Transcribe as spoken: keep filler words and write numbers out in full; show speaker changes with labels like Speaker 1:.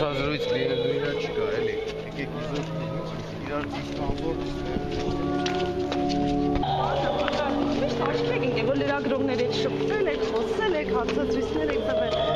Speaker 1: Հարցազրույց լինելու իրա չկա, էլի։ Եկեք իզոր իրար դիստանվոր
Speaker 2: Միշտ աչքեք ընկե, որ լրագրողներ եք շփվել եք, խոսել եք, հարցազրույցներ եք տվել։